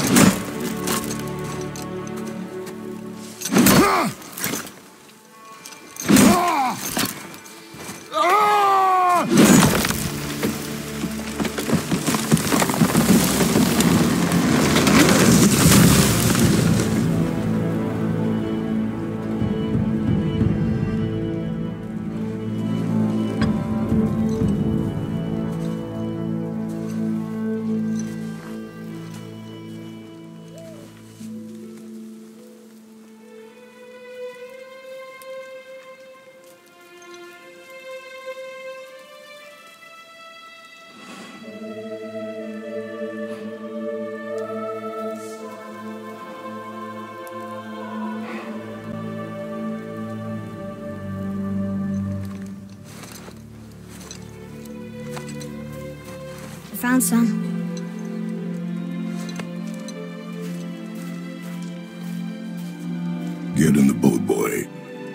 Found some. Get in the boat, boy.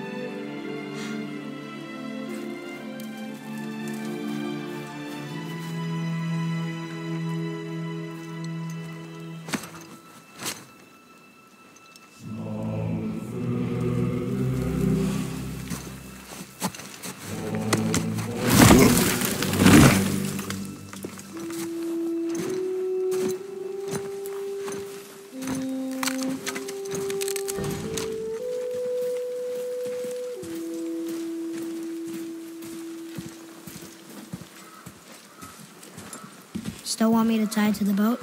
Still want me to tie it to the boat?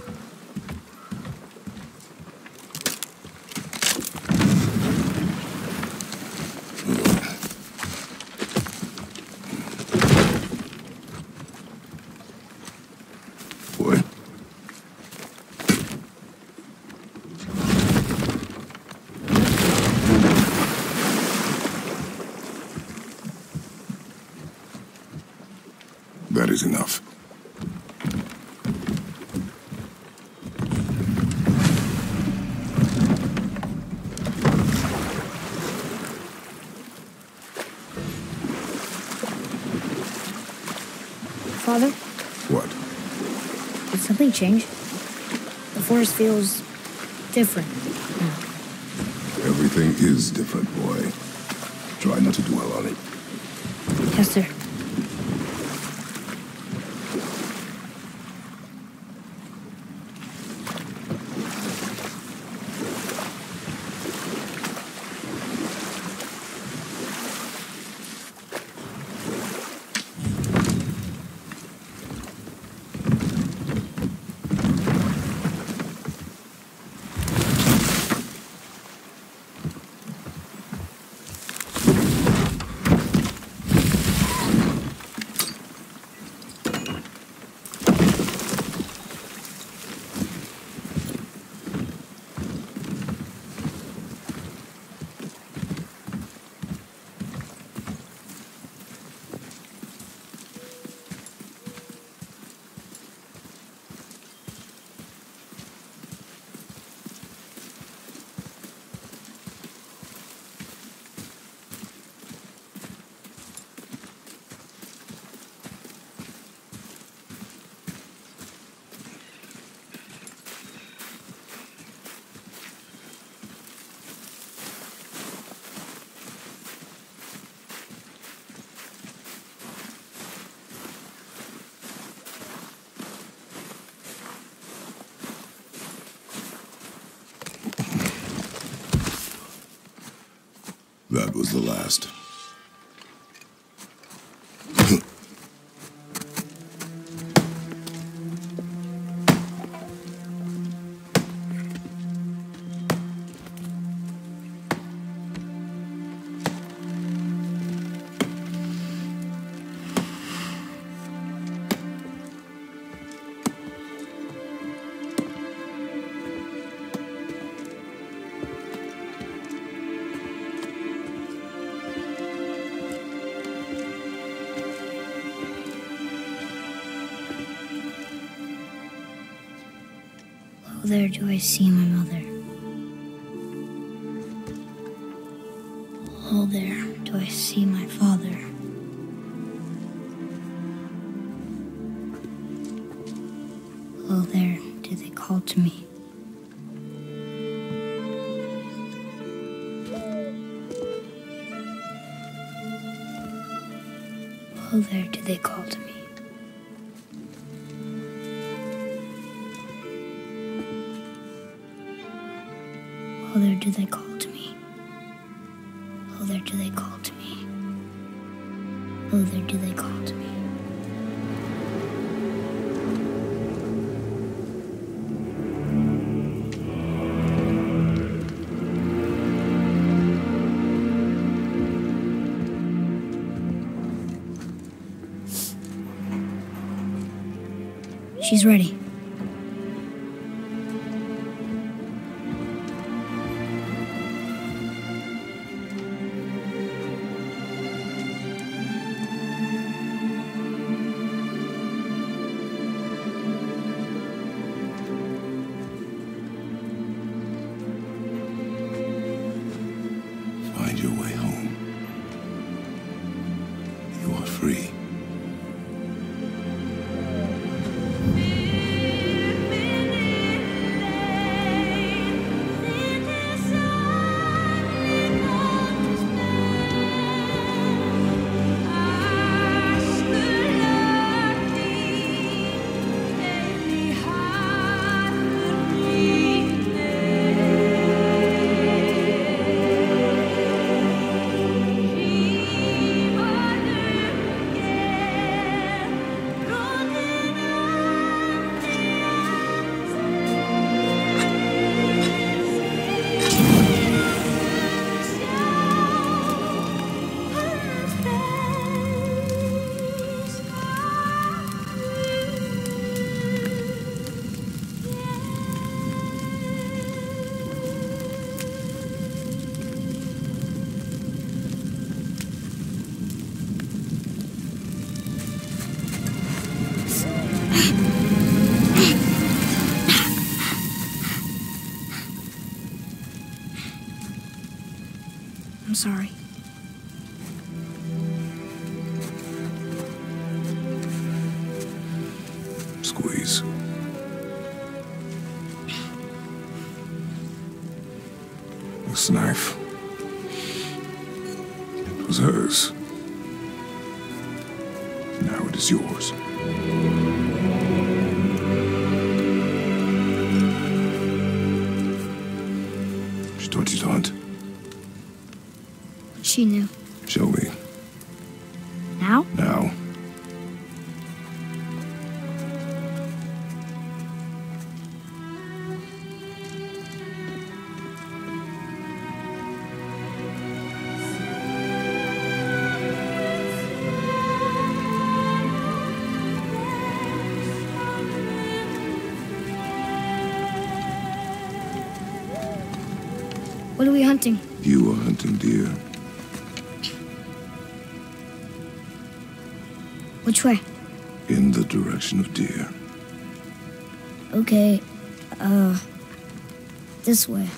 Boy. That is enough. Father? What? Did something change? The forest feels different now. Everything is different, boy. Try not to dwell on it. Yes, sir. That was the last. Oh, there do I see my mother. Oh, there do I see my father. Oh, there do they call to me. Oh, there do they call to me. Oh, there do they call to me. Oh, there do they call to me. Oh, there do they call to me. She's ready. Find your way home. You are free. I'm sorry. Squeeze. This knife. It was hers. Now it is yours. She taught you to hunt. She knew. Show me. Now? Now. What are we hunting? You are hunting deer. Which way? In the direction of deer. Okay, this way.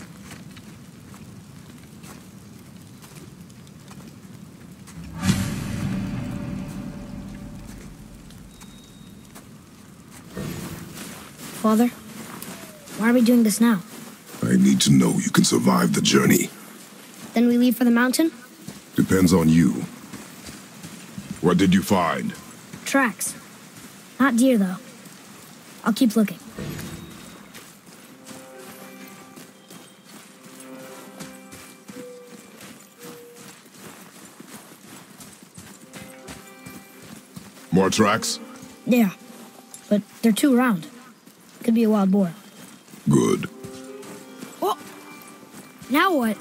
Father, why are we doing this now? I need to know you can survive the journey. Then we leave for the mountain? Depends on you. What did you find? Tracks. Not deer, though. I'll keep looking. More tracks? Yeah, but they're too round. Could be a wild boar. Good. Oh! Now what?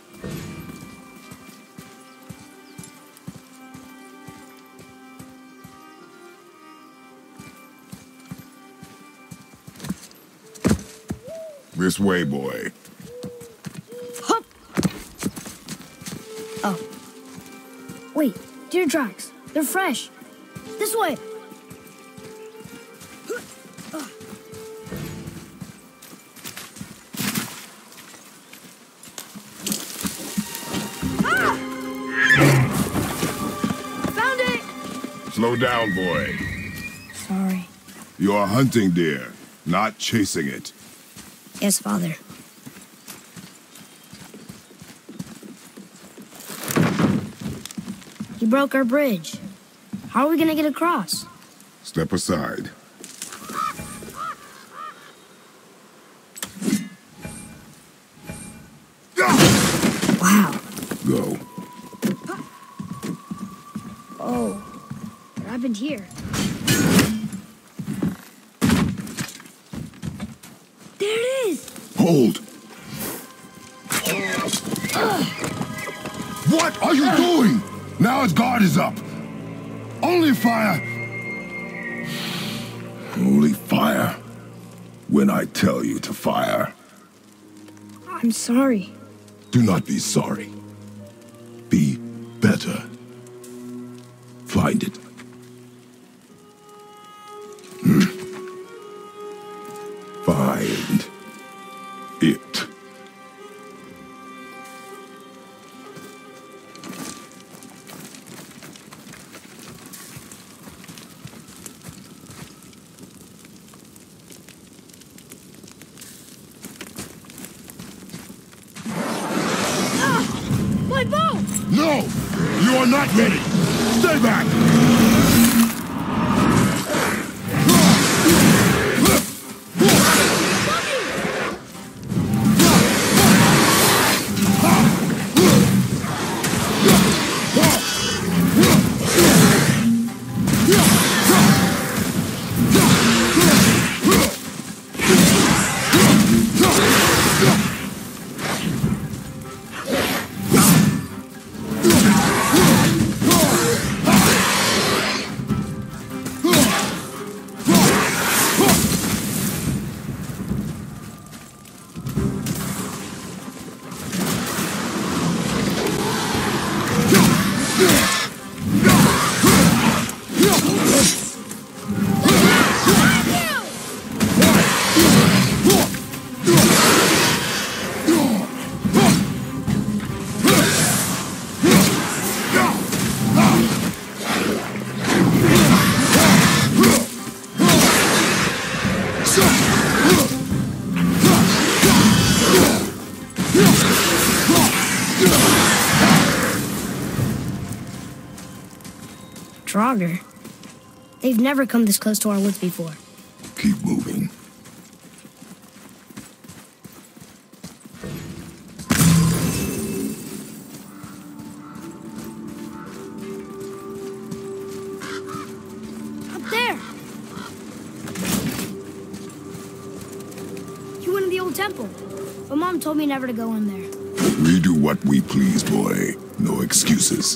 This way, boy. Hup! Oh. Wait, deer tracks. They're fresh. This way. Found it! Slow down, boy. Sorry. You are hunting deer, not chasing it. Yes, Father. He broke our bridge. How are we gonna get across? Step aside. Wow. Go. Oh, what happened here? There it is! Hold! What are you doing? Now his guard is up. Only fire. Only fire. When I tell you to fire. I'm sorry. Do not be sorry. Be better. Find it. Find it. My bow! No! You are not ready! Stay back! Draugr. They've never come this close to our woods before. Keep moving. Up there! You went to the old temple. But Mom told me never to go in there. We do what we please, boy. No excuses.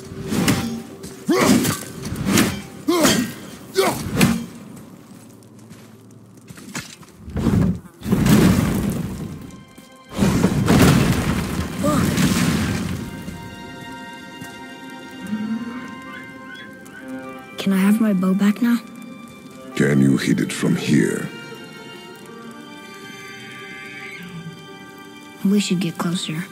Can I have my bow back now? Can you hit it from here? We should get closer.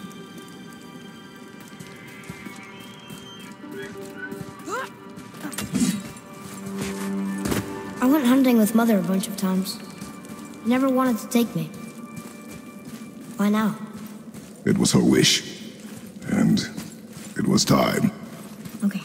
I went hunting with Mother a bunch of times. She never wanted to take me. Why now? It was her wish. And it was time. Okay.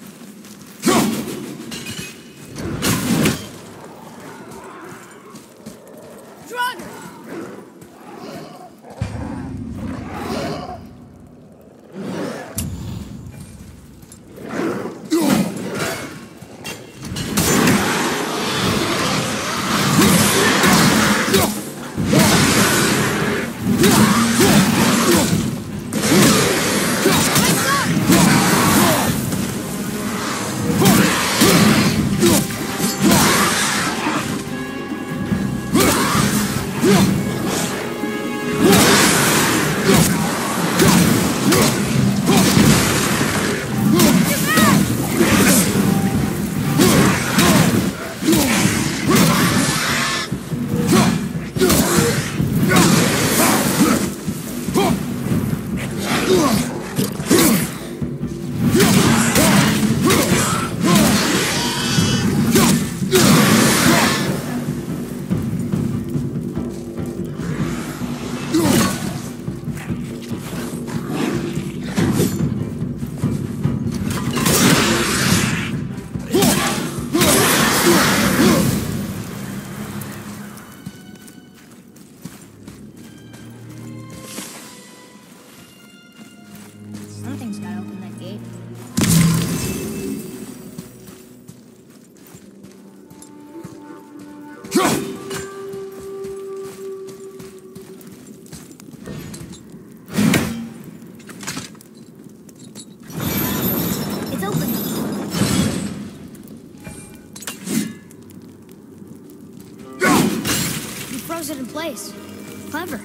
froze it in place. Clever.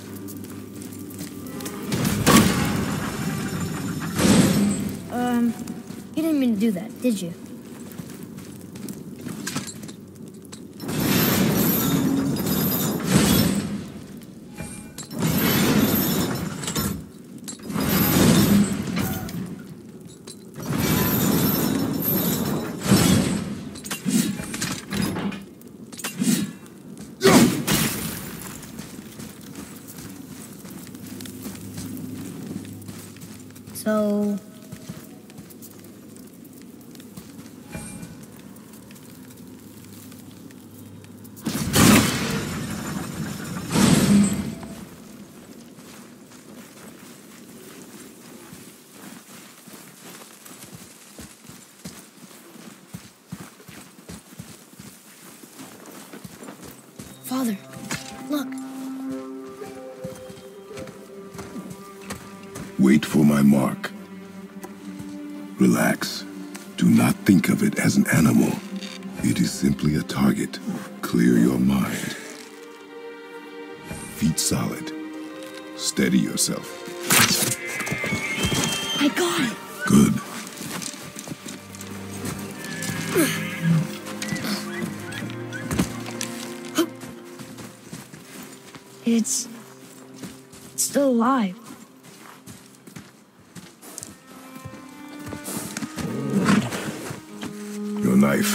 You didn't mean to do that, did you? So... Father, look. Wait for my mark. Relax. Do not think of it as an animal. It is simply a target. Clear your mind. Feet solid. Steady yourself. I got it. Good. It's still alive. Your knife.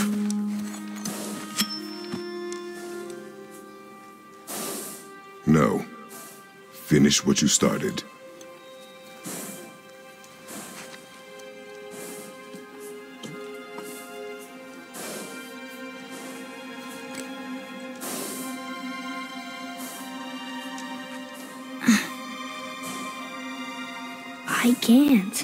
No. Finish what you started. I can't.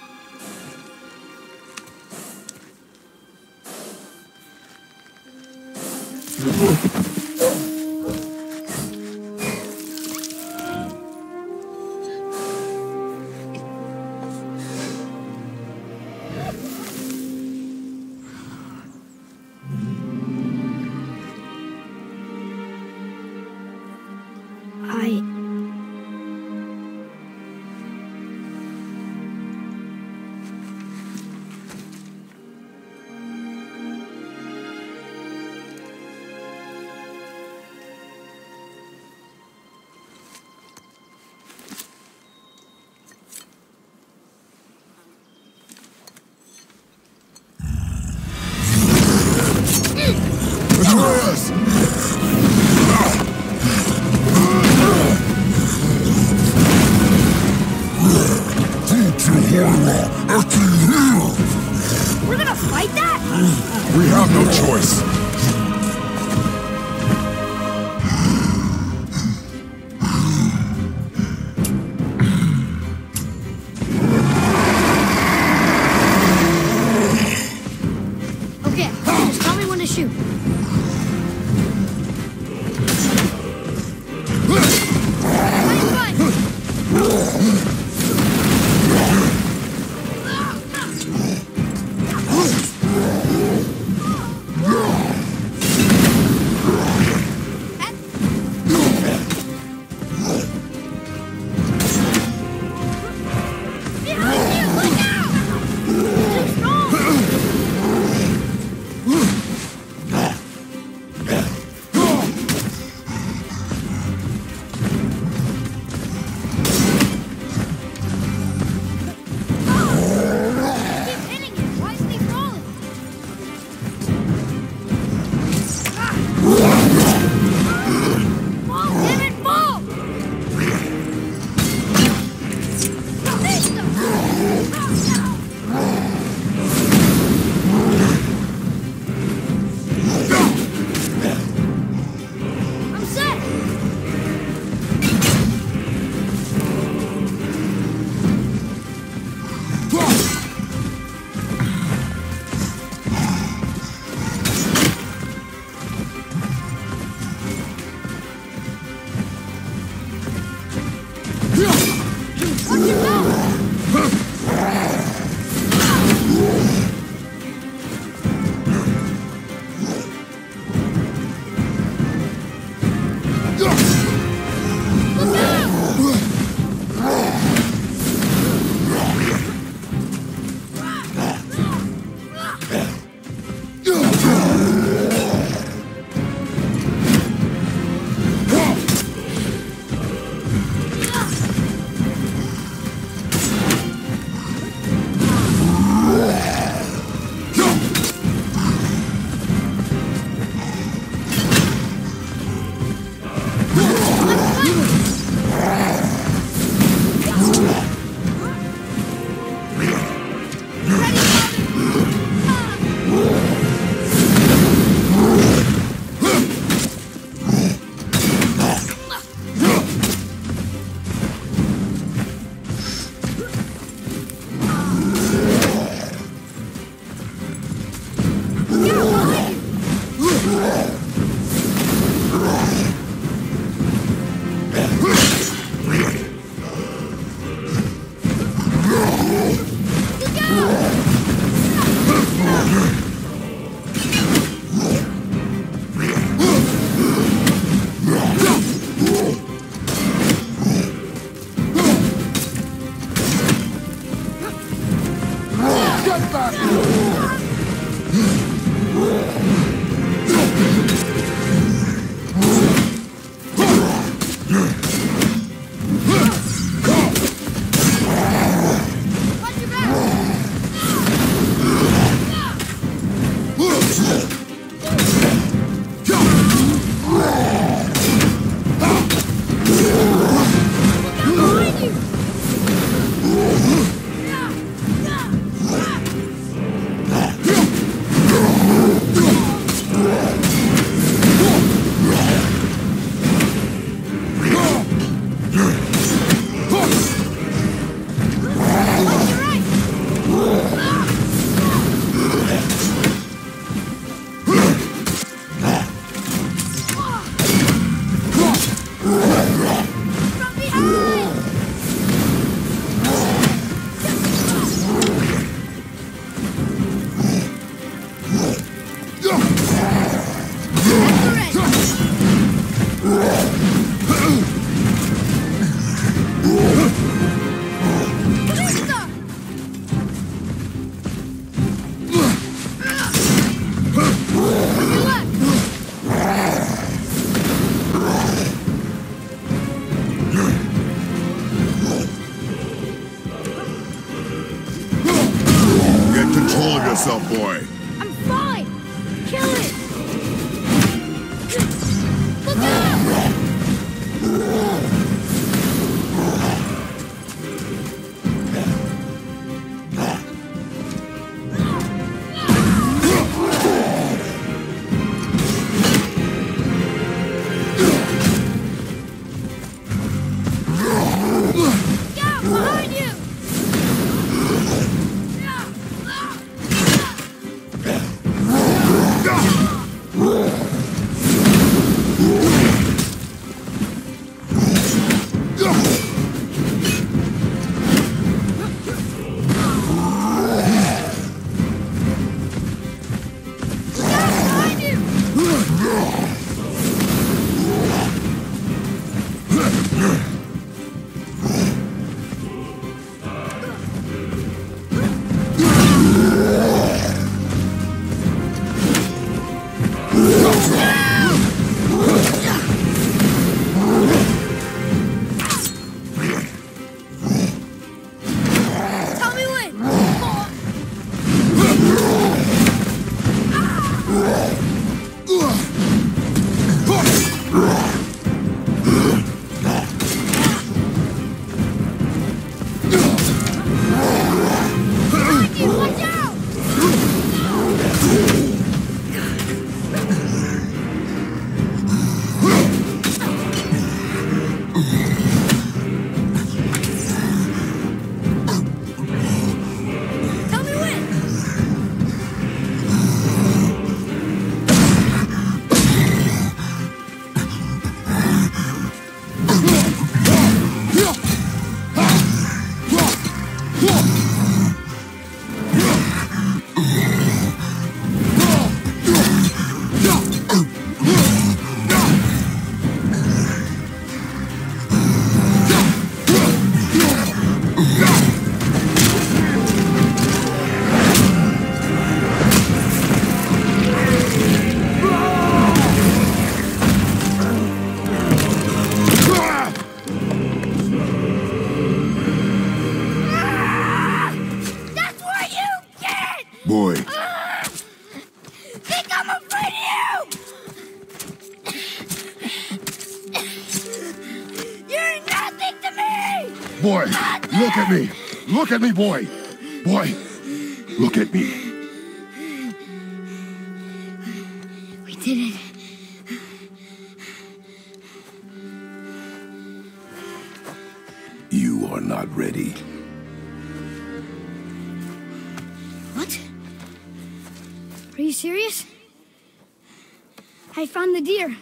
We're gonna fight that? We have no choice. Okay, just tell me when to shoot. Get control of yourself, boy. I'm fine! Kill it! Look out! Scout, behind you! Tell me when! Watch out! Tell me when! That's what you get! Boy, Think I'm afraid of you! You're nothing to me! boy, look at me. Look at me, boy. Boy, look at me. We did it. You are not ready. What? Are you serious? I found the deer.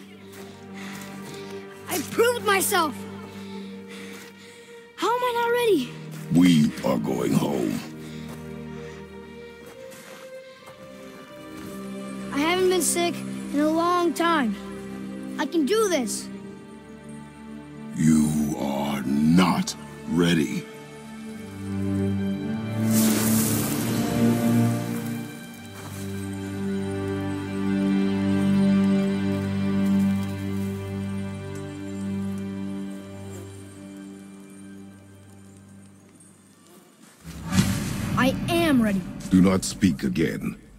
I proved myself. How am I not ready? We are going home. I haven't been sick in a long time. I can do this. You are not ready. I am ready. Do not speak again.